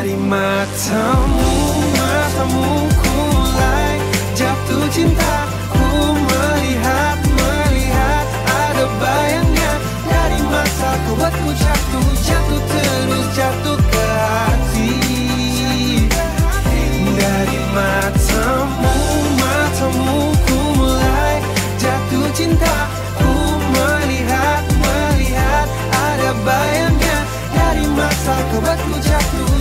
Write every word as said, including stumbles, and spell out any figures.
Dari matamu, matamu ku mulai jatuh cinta. Ku melihat, melihat ada bayangnya. Dari mata kau buatku jatuh, jatuh terus jatuh ke hati. Dari matamu, matamu ku mulai jatuh cinta. Ku melihat, melihat ada bayangnya. Dari mata kau buatku jatuh,